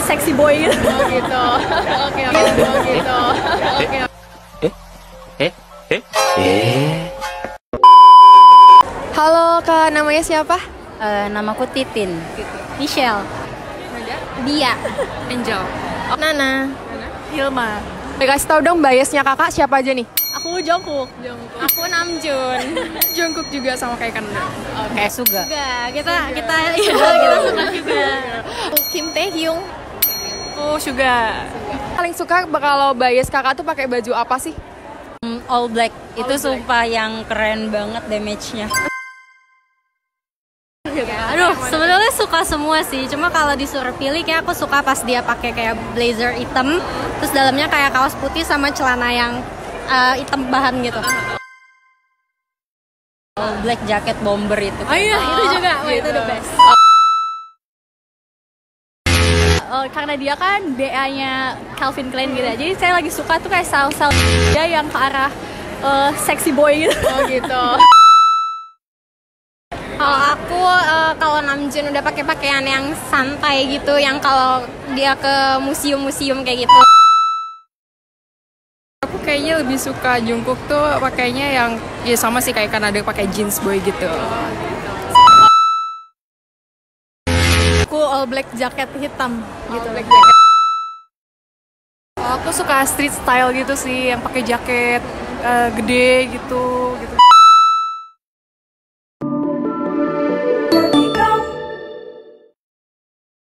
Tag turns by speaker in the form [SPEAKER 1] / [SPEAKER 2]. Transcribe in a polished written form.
[SPEAKER 1] sexy boy gitu.
[SPEAKER 2] Oh gitu. Oke. Oh gitu. Oke.
[SPEAKER 3] Halo Kak, namanya siapa?
[SPEAKER 1] Namaku Titin. Michelle. Dia.
[SPEAKER 2] Angel.
[SPEAKER 3] Nana.
[SPEAKER 2] Hilma.
[SPEAKER 3] Kasih tau dong biasnya kakak siapa aja nih?
[SPEAKER 1] Aku Jungkook.
[SPEAKER 2] Aku Namjoon. Jungkook juga sama kayak Kanda.
[SPEAKER 1] Oke, Suga.
[SPEAKER 2] Kita suka juga.
[SPEAKER 3] Kim Taehyung.
[SPEAKER 2] Oh, Suga.
[SPEAKER 3] Paling suka kalau bias kakak tuh pakai baju apa sih?
[SPEAKER 1] All black. Itu sumpah yang keren banget damage-nya. Aduh, sebenarnya suka semua sih. Cuma kalau disuruh pilih kayak aku suka pas dia pakai kayak blazer hitam, terus dalamnya kayak kaos putih sama celana yang hitam bahan gitu. All black jacket bomber itu.
[SPEAKER 2] Oh iya, itu juga. Wah, itu the best.
[SPEAKER 1] Karena dia kan DA-nya Calvin Klein gitu. Jadi saya lagi suka tuh kayak style-style dia yang ke arah sexy boy gitu.
[SPEAKER 2] Oh gitu.
[SPEAKER 4] Kalau aku, kalau Namjoon udah pakai pakaian yang santai gitu, yang kalau dia ke museum-museum kayak gitu.
[SPEAKER 2] Aku kayaknya lebih suka Jungkook tuh pakainya yang ya sama sih kayak Kanada pakai jeans boy gitu.
[SPEAKER 3] Aku all black jacket hitam gitu.
[SPEAKER 2] Black jacket. Aku suka street style gitu sih, yang pakai jaket gede gitu.